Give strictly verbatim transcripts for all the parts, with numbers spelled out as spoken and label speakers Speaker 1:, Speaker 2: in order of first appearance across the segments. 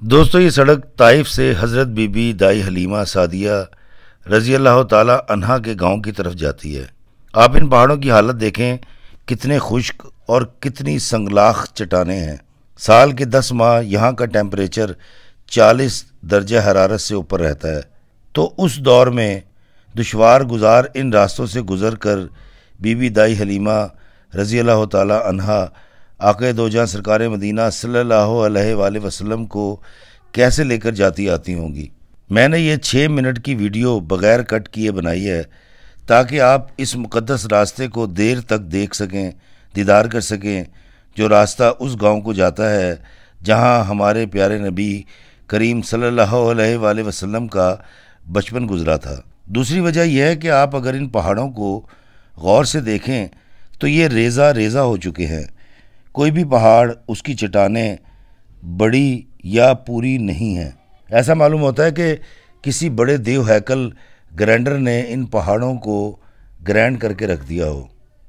Speaker 1: दोस्तों, ये सड़क ताइफ से हज़रत बीबी दाई हलीमा सादिया रज़ी अल्लाह ताला अन्हा के गांव की तरफ जाती है। आप इन पहाड़ों की हालत देखें, कितने खुश्क और कितनी संगलाख चट्टानें हैं। साल के दस माह यहाँ का टेम्परेचर चालीस दर्जा हरारत से ऊपर रहता है। तो उस दौर में दुश्वार गुजार इन रास्तों से गुज़र कर बीबी दाई हलीमा रज़ी अल्लाह ताला अन्हा आक़ा दो जहां सरकार मदीना सल्लल्लाहु अलैहि वसल्लम को कैसे लेकर जाती आती होंगी। मैंने ये छः मिनट की वीडियो बग़ैर कट किए बनाई है ताकि आप इस मुक़द्दस रास्ते को देर तक देख सकें, दीदार कर सकें, जो रास्ता उस गांव को जाता है जहां हमारे प्यारे नबी करीम सल्लल्लाहु अलैहि वसल्लम का बचपन गुजरा था। दूसरी वजह यह है कि आप अगर इन पहाड़ों को गौर से देखें तो ये रेज़ा रेज़ा हो चुके हैं। कोई भी पहाड़, उसकी चट्टानें बड़ी या पूरी नहीं हैं। ऐसा मालूम होता है कि किसी बड़े देव हैकल ग्रैंडर ने इन पहाड़ों को ग्रैंड करके रख दिया हो।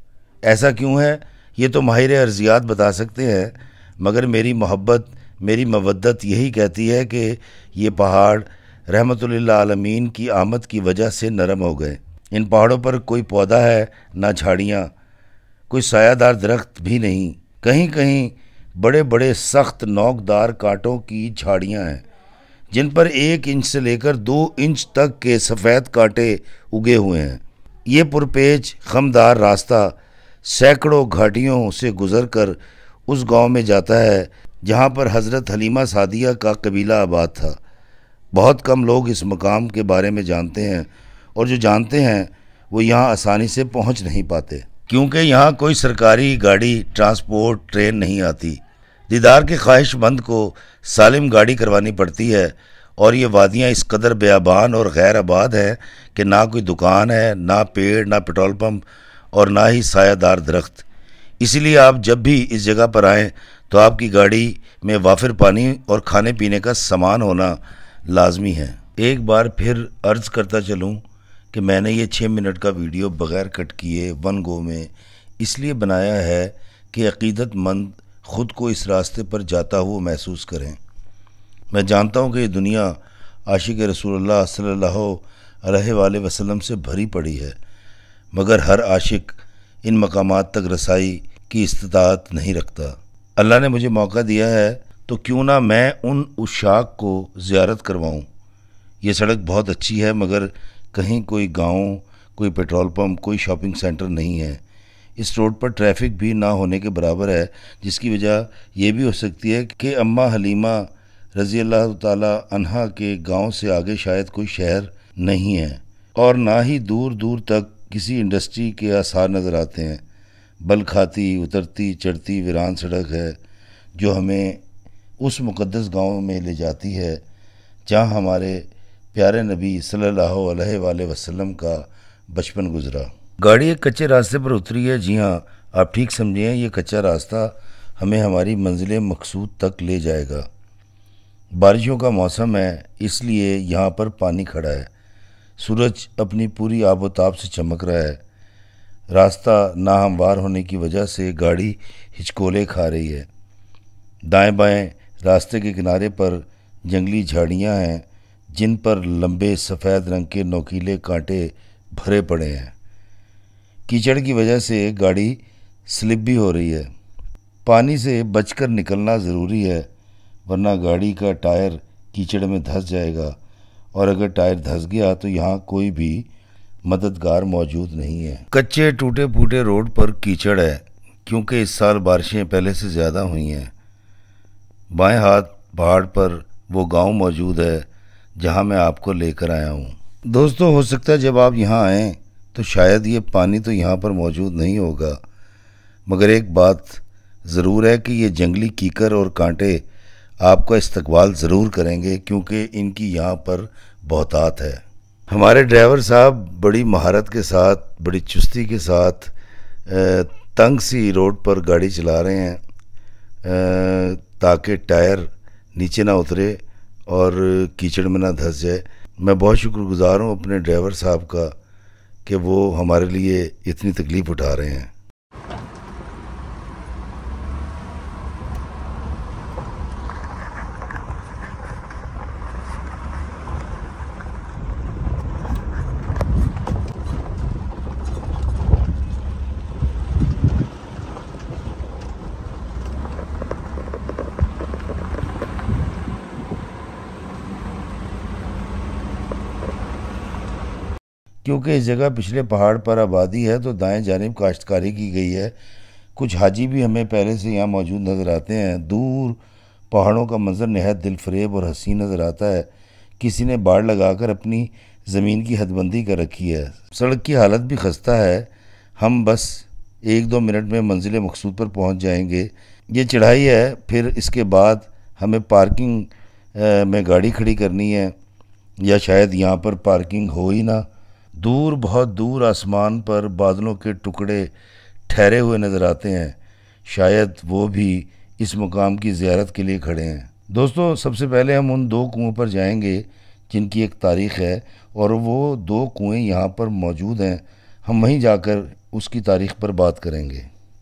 Speaker 1: ऐसा क्यों है ये तो माहिर अर्जियात बता सकते हैं, मगर मेरी मोहब्बत, मेरी मवद्दत यही कहती है कि ये पहाड़ रहमतुल्लिल आलमीन की आमद की वजह से नरम हो गए। इन पहाड़ों पर कोई पौधा है ना झाड़ियाँ, कोई सायादार दरख्त भी नहीं। कहीं कहीं बड़े बड़े सख्त नोकदार कांटों की झाड़ियाँ हैं जिन पर एक इंच से लेकर दो इंच तक के सफ़ेद कांटे उगे हुए हैं। ये पुरपेच खमदार रास्ता सैकड़ों घाटियों से गुज़र कर उस गांव में जाता है जहां पर हज़रत हलीमा सादिया का कबीला आबाद था। बहुत कम लोग इस मकाम के बारे में जानते हैं, और जो जानते हैं वो यहाँ आसानी से पहुँच नहीं पाते क्योंकि यहाँ कोई सरकारी गाड़ी, ट्रांसपोर्ट, ट्रेन नहीं आती। दीदार के ख्वाहिशमंद को सालिम गाड़ी करवानी पड़ती है, और ये वादियाँ इस कदर बेआबान और गैर आबाद हैं कि ना कोई दुकान है, ना पेड़, ना पेट्रोल पंप और ना ही सायादार दरख्त। इसीलिए आप जब भी इस जगह पर आएँ तो आपकी गाड़ी में वाफिर पानी और खाने पीने का सामान होना लाजमी है। एक बार फिर अर्ज़ करता चलूँ कि मैंने ये छः मिनट का वीडियो बग़ैर कट किए वन गो में इसलिए बनाया है कि अक़ीदतमंद ख़ुद को इस रास्ते पर जाता हुआ महसूस करें। मैं जानता हूँ कि ये दुनिया आशिक़ रसूलुल्लाह सल्लल्लाहु अलैहि वसल्लम से भरी पड़ी है, मगर हर आशिक़ इन मकामात तक रसाई की इस्तिताअत नहीं रखता। अल्लाह ने मुझे मौका दिया है तो क्यों ना मैं उन उशाक को ज़ियारत करवाऊँ। ये सड़क बहुत अच्छी है, मगर कहीं कोई गांव, कोई पेट्रोल पंप, कोई शॉपिंग सेंटर नहीं है। इस रोड पर ट्रैफिक भी ना होने के बराबर है, जिसकी वजह यह भी हो सकती है कि अम्मा हलीमा रज़ी अल्लाह ताला अन्हा के गांव से आगे शायद कोई शहर नहीं है, और ना ही दूर दूर तक किसी इंडस्ट्री के आसार नज़र आते हैं। बल खाती, उतरती चढ़ती वीरान सड़क है जो हमें उस मुक़द्दस गांव में ले जाती है जहां हमारे प्यारे नबी सल्लल्लाहु अलैहि वसल्लम का बचपन गुजरा। गाड़ी एक कच्चे रास्ते पर उतरी है। जी हाँ, आप ठीक समझे हैं, ये कच्चा रास्ता हमें हमारी मंजिल मकसूद तक ले जाएगा। बारिशों का मौसम है, इसलिए यहाँ पर पानी खड़ा है। सूरज अपनी पूरी आबोताब से चमक रहा है। रास्ता नाहमवार होने की वजह से गाड़ी हिचकोले खा रही है। दाएं बाएं रास्ते के किनारे पर जंगली झाड़ियाँ हैं जिन पर लंबे सफ़ेद रंग के नोकीले कांटे भरे पड़े हैं। कीचड़ की वजह से गाड़ी स्लिप भी हो रही है। पानी से बचकर निकलना ज़रूरी है, वरना गाड़ी का टायर कीचड़ में धंस जाएगा, और अगर टायर धंस गया तो यहाँ कोई भी मददगार मौजूद नहीं है। कच्चे टूटे फूटे रोड पर कीचड़ है क्योंकि इस साल बारिशें पहले से ज़्यादा हुई हैं। बाएं हाथ पहाड़ पर वो गांव मौजूद है जहां मैं आपको लेकर आया हूं। दोस्तों, हो सकता है जब आप यहां आएँ तो शायद ये पानी तो यहां पर मौजूद नहीं होगा, मगर एक बात ज़रूर है कि ये जंगली कीकर और कांटे आपका इस्तकबाल ज़रूर करेंगे क्योंकि इनकी यहाँ पर बहुतात है। हमारे ड्राइवर साहब बड़ी महारत के साथ, बड़ी चुस्ती के साथ तंग सी रोड पर गाड़ी चला रहे हैं ताकि टायर नीचे ना उतरे और कीचड़ में ना धंस जाए। मैं बहुत शुक्रगुज़ार हूँ अपने ड्राइवर साहब का कि वो हमारे लिए इतनी तकलीफ़ उठा रहे हैं। क्योंकि इस जगह पिछले पहाड़ पर आबादी है तो दाएं जानिब काश्तकारी की गई है। कुछ हाजी भी हमें पहले से यहाँ मौजूद नज़र आते हैं। दूर पहाड़ों का मंजर नहायत दिलफरेब और हसीन नज़र आता है। किसी ने बाड़ लगाकर अपनी ज़मीन की हदबंदी कर रखी है। सड़क की हालत भी खस्ता है। हम बस एक दो मिनट में मंजिल मकसूद पर पहुँच जाएंगे। ये चढ़ाई है, फिर इसके बाद हमें पार्किंग में गाड़ी खड़ी करनी है, या शायद यहाँ पर पार्किंग हो ही ना। दूर बहुत दूर आसमान पर बादलों के टुकड़े ठहरे हुए नज़र आते हैं। शायद वो भी इस मुकाम की ज़ियारत के लिए खड़े हैं। दोस्तों, सबसे पहले हम उन दो कुओं पर जाएंगे जिनकी एक तारीख़ है, और वो दो कुएं यहाँ पर मौजूद हैं। हम वहीं जाकर उसकी तारीख़ पर बात करेंगे।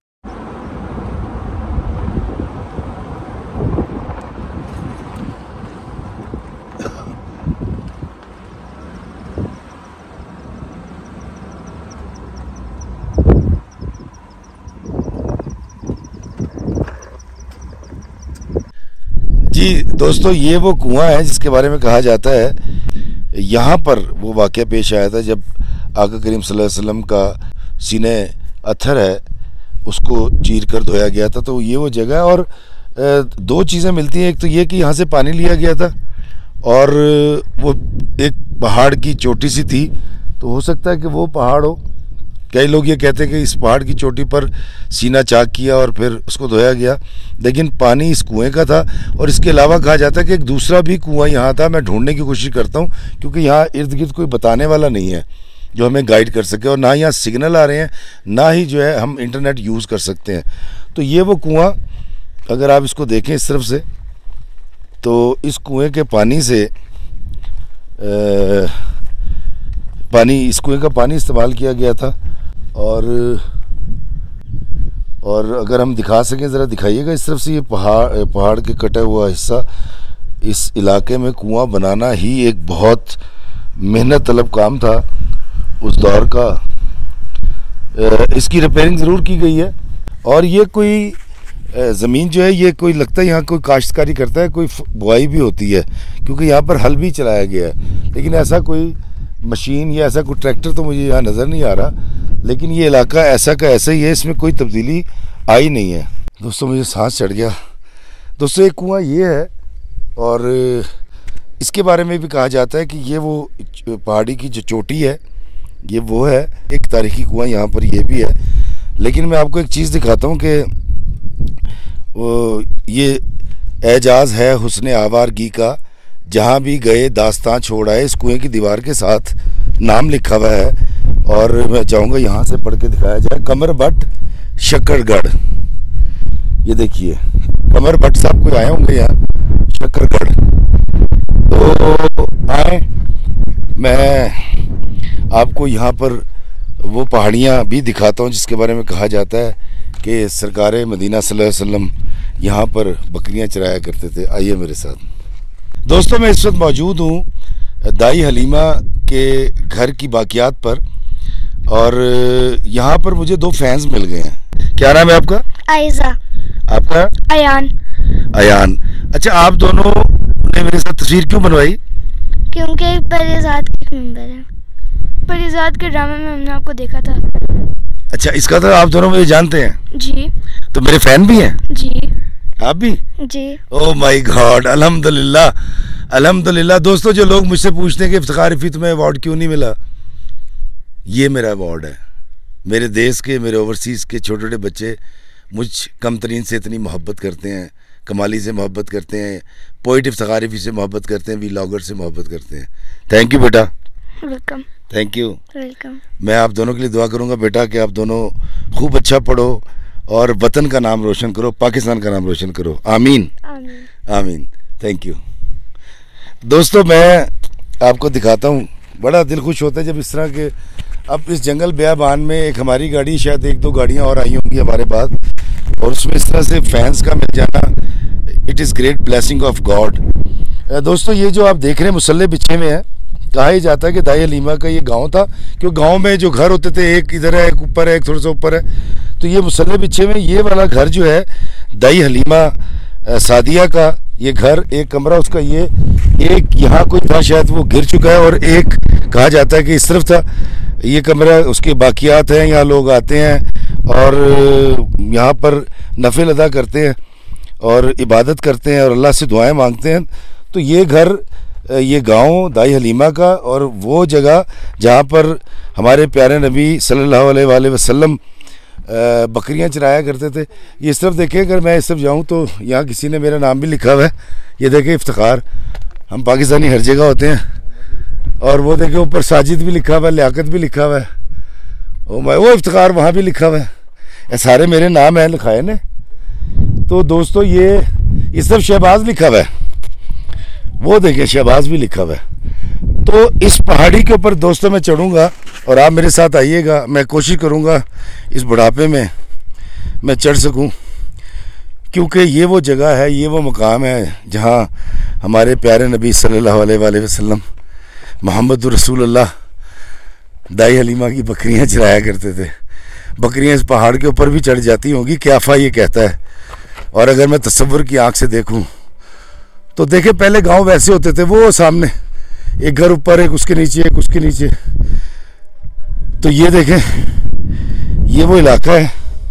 Speaker 1: जी दोस्तों, ये वो कुआं है जिसके बारे में कहा जाता है यहाँ पर वो वाक़या पेश आया था जब आका करीम सल्लल्लाहु अलैहि वसल्लम का सीने अत्थर है उसको चीर कर धोया गया था। तो ये वो जगह है, और दो चीज़ें मिलती हैं। एक तो ये कि यहाँ से पानी लिया गया था, और वो एक पहाड़ की चोटी सी थी, तो हो सकता है कि वो पहाड़ हो। कई लोग ये कहते हैं कि इस पहाड़ की चोटी पर सीना चाक किया और फिर उसको धोया गया, लेकिन पानी इस कुएं का था। और इसके अलावा कहा जाता है कि एक दूसरा भी कुआं यहाँ था। मैं ढूंढने की कोशिश करता हूँ, क्योंकि यहाँ इर्द गिर्द कोई बताने वाला नहीं है जो हमें गाइड कर सके, और ना यहाँ सिग्नल आ रहे हैं, ना ही जो है हम इंटरनेट यूज़ कर सकते हैं। तो ये वो कुआं, अगर आप इसको देखें इस तरफ से, तो इस कुएँ के पानी से आ, पानी इस कुएँ का पानी इस्तेमाल किया गया था। और और अगर हम दिखा सकें, ज़रा दिखाइएगा इस तरफ से, ये पहाड़ पहाड़ के कटा हुआ हिस्सा। इस इलाके में कुआं बनाना ही एक बहुत मेहनत तलब काम था उस दौर का। इसकी रिपेयरिंग ज़रूर की गई है। और ये कोई ज़मीन जो है, ये कोई लगता है यहाँ कोई काश्तकारी करता है, कोई बुआई भी होती है, क्योंकि यहाँ पर हल भी चलाया गया है। लेकिन ऐसा कोई मशीन या ऐसा कोई ट्रैक्टर तो मुझे यहाँ नज़र नहीं आ रहा। लेकिन ये इलाका ऐसा का ऐसा ही है, इसमें कोई तब्दीली आई नहीं है। दोस्तों, मुझे सांस चढ़ गया। दोस्तों, एक कुआं ये है, और इसके बारे में भी कहा जाता है कि ये वो पहाड़ी की जो चोटी है, ये वो है। एक तारीखी कुआं यहाँ पर ये भी है। लेकिन मैं आपको एक चीज़ दिखाता हूँ कि वो ये एजाज़ है हुस्न आवारगी का, जहाँ भी गए दास्तां छोड़ आए। इस कुएं की दीवार के साथ नाम लिखा हुआ है, और मैं चाहूँगा यहाँ से पढ़ के दिखाया जाए। कमर भट्ट शक्करगढ़। ये देखिए, कमर भट्ट साहब कोई आए होंगे यहाँ शक्करगढ़, तो आए। मैं आपको यहाँ पर वो पहाड़ियाँ भी दिखाता हूँ जिसके बारे में कहा जाता है कि सरकार मदीना सल्लल्लाहु अलैहि वसल्लम यहाँ पर बकरियाँ चराया करते थे। आइए मेरे साथ। दोस्तों, मैं इस वक्त मौजूद हूँ दाई हलीमा के घर की बाकियात पर, और यहाँ पर मुझे दो फैंस मिल गए हैं। क्या नाम है आपका?
Speaker 2: आयजा।
Speaker 1: आपका?
Speaker 2: अयान।
Speaker 1: अयान। अच्छा, आप दोनों ने मेरे साथ तस्वीर क्यों बनवाई?
Speaker 2: क्योंकि परिजात के मेंबर हैं। परिजात के ड्रामे में हमने आपको देखा था।
Speaker 1: अच्छा, इसका तो आप दोनों मुझे जानते हैं?
Speaker 2: जी।
Speaker 1: तो मेरे फैन भी हैं?
Speaker 2: जी।
Speaker 1: आप भी?
Speaker 2: जी।
Speaker 1: ओह माय गॉड, अल्हम्दुलिल्लाह अल्हम्दुलिल्लाह। दोस्तों, जो लोग मुझसे पूछते हैं कि इफ्तिखार रफ़ी तुम्हें अवार्ड क्यों नहीं मिला, ये मेरा अवार्ड है। मेरे देश के, मेरे ओवरसीज़ के छोटे छोटे बच्चे मुझ कम तरीन से इतनी मोहब्बत करते हैं, कमाली से मोहब्बत करते हैं, पोइट इफ्तिखार रफ़ी से मोहब्बत करते हैं, वीलॉगर से मोहब्बत करते हैं। थैंक यू बेटा।
Speaker 2: वेलकम।
Speaker 1: Thank you.
Speaker 2: वेलकम।
Speaker 1: मैं आप दोनों के लिए दुआ करूँगा बेटा कि आप दोनों खूब अच्छा पढ़ो और वतन का नाम रोशन करो, पाकिस्तान का नाम रोशन करो। आमीन
Speaker 2: आमीन
Speaker 1: आमीन। Thank you. दोस्तों, मैं आपको दिखाता हूँ, बड़ा दिल खुश होता है जब इस तरह के, अब इस जंगल बेयाबान में एक हमारी गाड़ी, शायद एक दो गाड़ियाँ और आई होंगी हमारे पास, और उसमें इस तरह से फैंस का मिल जाना, it is great blessing of God. दोस्तों, ये जो आप देख रहे हैं मुसल्ले बिछे हुए हैं, कहा ही जाता है कि दाई हलीमा का ये गांव था, क्योंकि गांव में जो घर होते थे, एक इधर है, एक ऊपर है, एक थोड़ा सा ऊपर है, तो ये मुसल्ले बिछे में ये वाला घर जो है दाई हलीमा सादिया का, ये घर, एक कमरा उसका, ये एक यहाँ कोई था, शायद वो गिर चुका है, और एक कहा जाता है कि इस तरफ था। ये कमरा उसके बाकियात हैं, यहाँ लोग आते हैं और यहाँ पर नफिल अदा करते हैं और इबादत करते हैं और अल्लाह से दुआएं मांगते हैं। तो ये घर, ये गांव दाई हलीमा का और वो जगह जहाँ पर हमारे प्यारे नबी सल्लल्लाहु अलैहि वसल्लम बकरियां चराया करते थे। ये इस तरफ देखें, अगर मैं इस तरफ जाऊँ तो यहाँ किसी ने मेरा नाम भी लिखा हुआ है। ये देखें इफ्तिखार, हम पाकिस्तानी हर जगह होते हैं। और वो देखें ऊपर साजिद भी लिखा हुआ है, लियाकत भी लिखा हुआ है, ओ मैं वो इफ्तिखार वहाँ भी लिखा हुआ है। ये सारे मेरे नाम हैं लिखाए ने। तो दोस्तों ये इस तरफ शहबाज लिखा हुआ है, वो देखें शहबाज भी लिखा हुआ है। तो इस पहाड़ी के ऊपर दोस्तों मैं चढ़ूँगा और आप मेरे साथ आइएगा। मैं कोशिश करूँगा इस बुढ़ापे में मैं चढ़ सकूँ, क्योंकि ये वो जगह है, ये वो मकाम है जहाँ हमारे प्यारे नबी सल्लल्लाहु अलैहि वसल्लम मोहम्मद रसूलुल्लाह दाई हलीमा की बकरियां चराया करते थे। बकरियां इस पहाड़ के ऊपर भी चढ़ जाती होंगी, क्याफा ये कहता है। और अगर मैं तसव्वुर की आंख से देखूं तो देखे पहले गांव वैसे होते थे, वो सामने एक घर ऊपर, एक उसके नीचे, एक उसके नीचे। तो ये देखें ये वो इलाका है।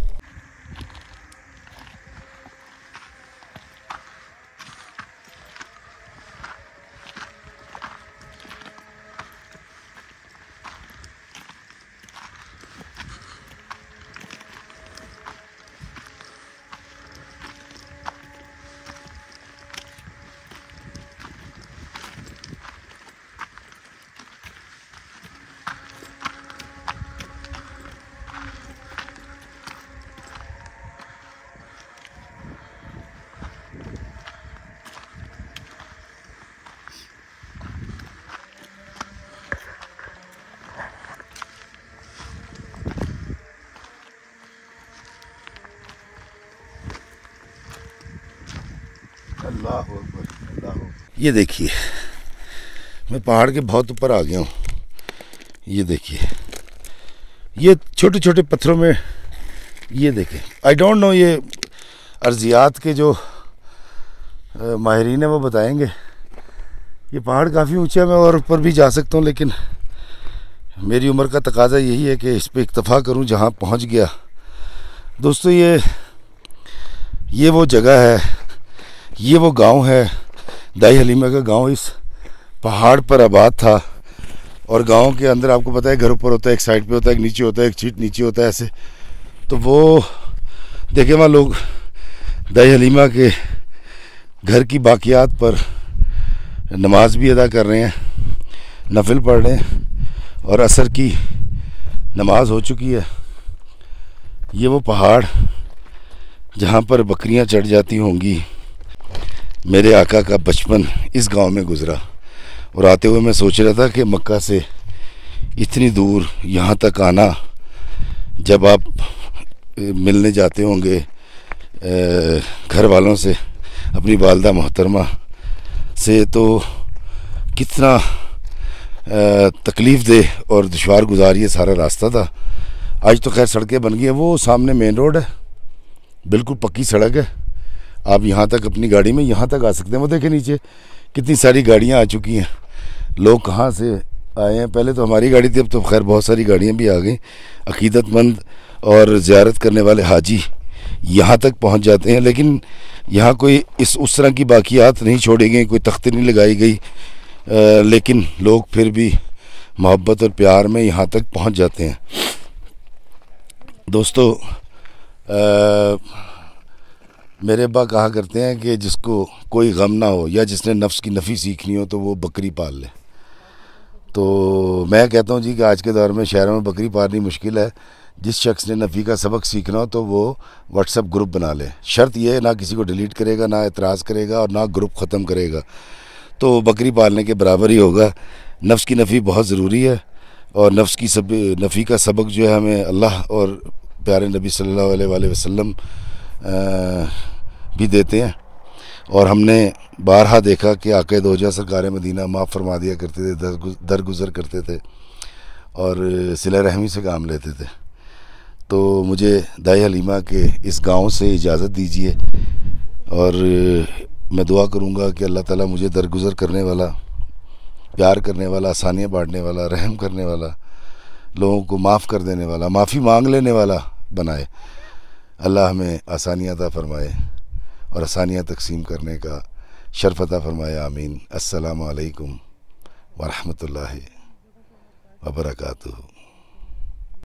Speaker 1: ये देखिए मैं पहाड़ के बहुत ऊपर आ गया हूँ। ये देखिए ये छोटे छोटे पत्थरों में, ये देखें, आई डोंट नो, ये अर्जियात के जो माहिरीन है वो बताएंगे। ये पहाड़ काफ़ी ऊंचा है, मैं और ऊपर भी जा सकता हूँ, लेकिन मेरी उम्र का तकाजा यही है कि इस पर इक्तफ़ा करूँ जहाँ पहुँच गया। दोस्तों ये ये वो जगह है, ये वो गांव है। दाई हलीमा का गांव इस पहाड़ पर आबाद था। और गांव के अंदर आपको पता है घर ऊपर होता है, एक साइड पे होता है, एक नीचे होता है, एक सीट नीचे होता है, ऐसे। तो वो देखे वहाँ लोग दाई हलीमा के घर की बाकियात पर नमाज भी अदा कर रहे हैं, नफिल पढ़ रहे हैं और असर की नमाज हो चुकी है। ये वो पहाड़ जहाँ पर बकरियाँ चढ़ जाती होंगी। मेरे आका का बचपन इस गांव में गुजरा और आते हुए मैं सोच रहा था कि मक्का से इतनी दूर यहाँ तक आना, जब आप मिलने जाते होंगे घर वालों से, अपनी वालदा मोहतरमा से, तो कितना तकलीफ़ दे और दुश्वार गुजार ये सारा रास्ता था। आज तो खैर सड़कें बन गई हैं। वो सामने मेन रोड है, बिल्कुल पक्की सड़क है। आप यहाँ तक अपनी गाड़ी में यहाँ तक आ सकते हैं। वो देखें नीचे कितनी सारी गाड़ियाँ आ चुकी हैं। लोग कहाँ से आए हैं, पहले तो हमारी गाड़ी थी, अब तो खैर बहुत सारी गाड़ियाँ भी आ गई। अकीदतमंद और ज़ियारत करने वाले हाजी यहाँ तक पहुँच जाते हैं, लेकिन यहाँ कोई इस उस तरह की बाकियात नहीं छोड़ी गई, कोई तख्ती नहीं लगाई गई, आ, लेकिन लोग फिर भी मोहब्बत और प्यार में यहाँ तक पहुँच जाते हैं। दोस्तों आ, मेरे अब्बा कहा करते हैं कि जिसको कोई गम ना हो या जिसने नफ्स की नफ़ी सीखनी हो तो वो बकरी पाल ले। तो मैं कहता हूँ जी कि आज के दौर में शहरों में बकरी पालनी मुश्किल है। जिस शख्स ने नफ़ी का सबक सीखना हो तो वो व्हाट्सएप ग्रुप बना ले। शर्त यह है ना किसी को डिलीट करेगा, ना एतराज़ करेगा और ना ग्रुप ख़त्म करेगा, तो बकरी पालने के बराबर ही होगा। नफ्स की नफ़ी बहुत ज़रूरी है और नफ्स की सब नफ़ी का सबक जो है हमें अल्लाह और प्यारे नबी सल्लल्लाहु अलैहि वसल्लम भी देते हैं। और हमने बारहा देखा कि आक़ा दो जहां सरकार मदीना माफ़ फरमा दिया करते थे, दरगुज़र करते थे और सिला रहमी से काम लेते थे। तो मुझे दाई हलीमा के इस गांव से इजाज़त दीजिए और मैं दुआ करूंगा कि अल्लाह ताला मुझे दरगुज़र करने वाला, प्यार करने वाला, आसानियाँ बांटने वाला, रहम करने वाला लोगों को माफ़ कर देने वाला, माफ़ी मांग लेने वाला बनाए। अल्लाह हमें आसानियाँ अता फरमाए और आसानियाँ तकसीम करने का शर्फ अता फरमाए। आमीन। अस्सलामु अलैकुम व रहमतुल्लाहि व बरकातुहू।